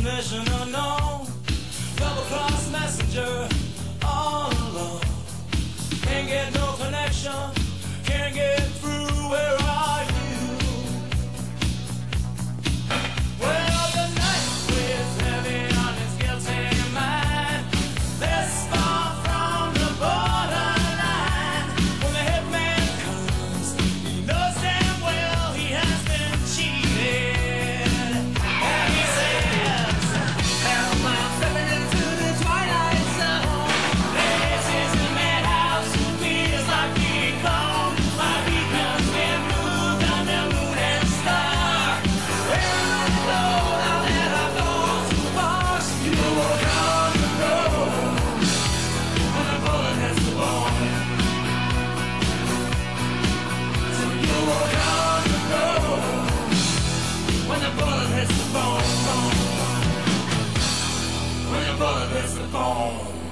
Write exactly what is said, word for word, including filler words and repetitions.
destination unknown. Double-cross messenger, all alone. Can't get no connection, can't get through. Where are you? Well, the night weighs heavy on his guilty mind. This far from the borderline. When the hitman comes, he knows damn well he has been cheated. And he says, "Help, I'm stepping into the twilight zone. This is a madhouse, feels like King Kong. My beacon's been moved on the moon and star. Where I go, now that I've gone too far, so you will come to know when the bullet hits the bone. So you will come to know when the bullet hits the bone, bone. When the bullet hits the bone."